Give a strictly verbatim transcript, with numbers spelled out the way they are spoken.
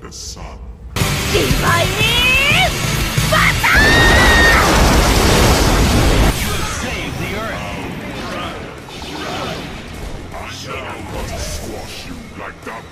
the sun. Divine Battle! You have saved the Earth! I know how to squash you like that